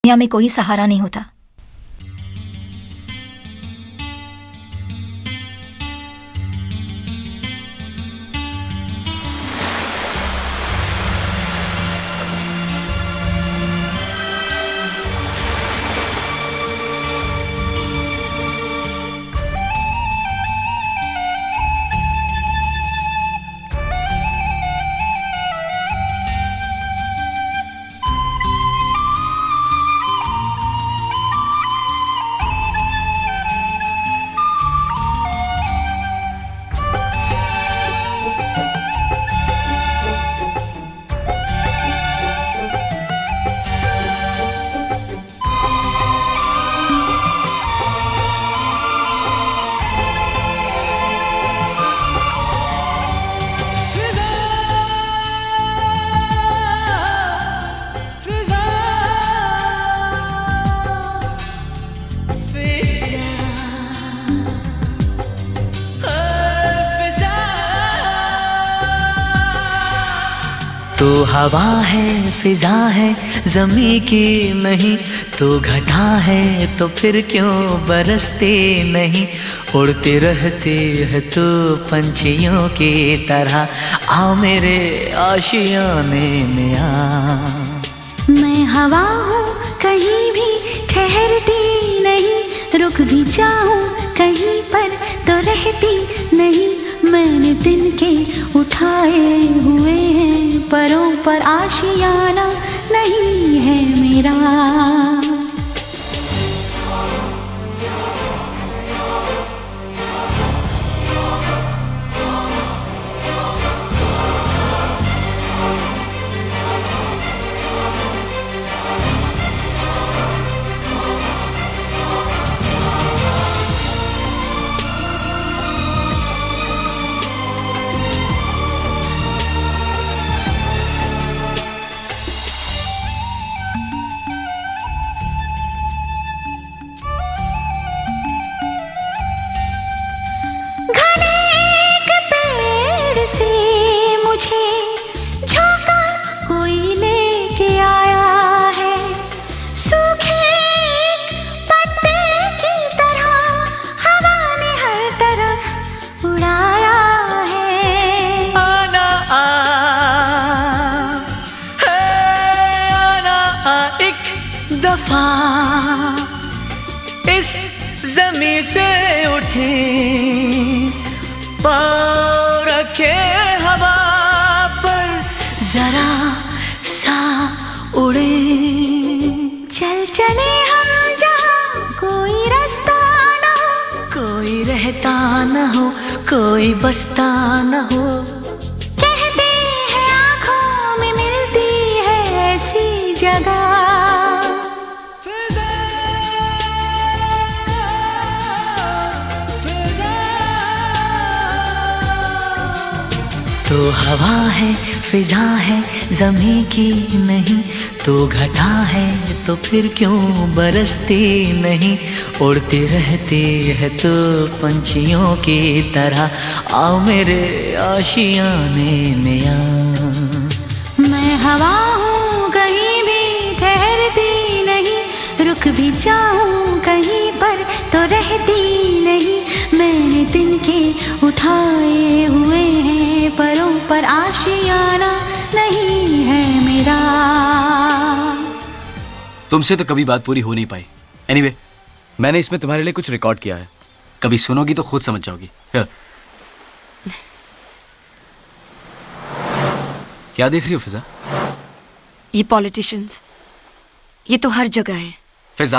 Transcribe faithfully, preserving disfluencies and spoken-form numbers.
दुनिया में कोई सहारा नहीं होता। तो हवा है, फिजा है, ज़मीं की नहीं, तो घटा है तो फिर क्यों बरसते नहीं। उड़ते रहते हैं तो पंछियों की तरह, आओ मेरे आशियाने में आ। मैं हवा हूँ कहीं भी ठहरती नहीं, रुक भी जाऊँ कहीं पर तो रहती नहीं। मैंने तिनके उठाए हुए हैं परों पर, आशियाना नहीं है मेरा। दफा इस ज़मीं से उठे, पाँव रखे हवा पर, जरा सा उड़े। चल चले हम जहाँ कोई रास्ता न हो, कोई रहता न हो, कोई बसता न हो। कहते हैं आँखों में मिलती है ऐसी जगह। तो हवा है, फिजा है, ज़मीं की नहीं, तो घटा है तो फिर क्यों बरसते नहीं। उड़ते रहते हैं तो पंछियों की तरह, आओ मेरे आशियाने में आ। मैं हवा हूँ कहीं भी ठहरती नहीं, रुक भी जाऊँ कहीं पर तो रहती नहीं। मैंने तिनके उठाए हुए हैं परों पर, आशियाना नहीं है मेरा। तुमसे तो कभी बात पूरी हो नहीं पाई। एनीवे, मैंने इसमें तुम्हारे लिए कुछ रिकॉर्ड किया है, कभी सुनोगी तो खुद समझ जाओगी। क्या देख रही हो फिजा? ये पॉलिटिशियंस, ये तो हर जगह है।